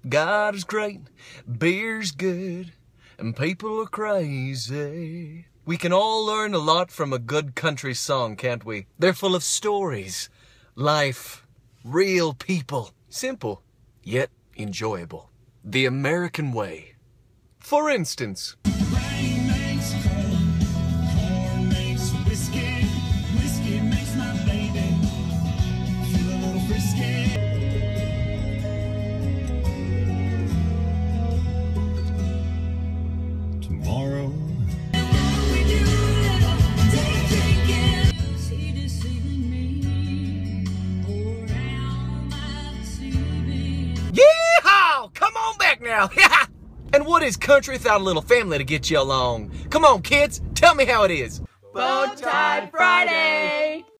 God is great, beer's good, and people are crazy. We can all learn a lot from a good country song, can't we? They're full of stories, life, real people. Simple, yet enjoyable. The American way. For instance, Rain makes corn makes whiskey, whiskey makes my baby feel a little frisky. Tomorrow. yeehaw! Come on back now. And what is country without a little family to get you along? Come on, kids, tell me how it is. Bow Tie Friday!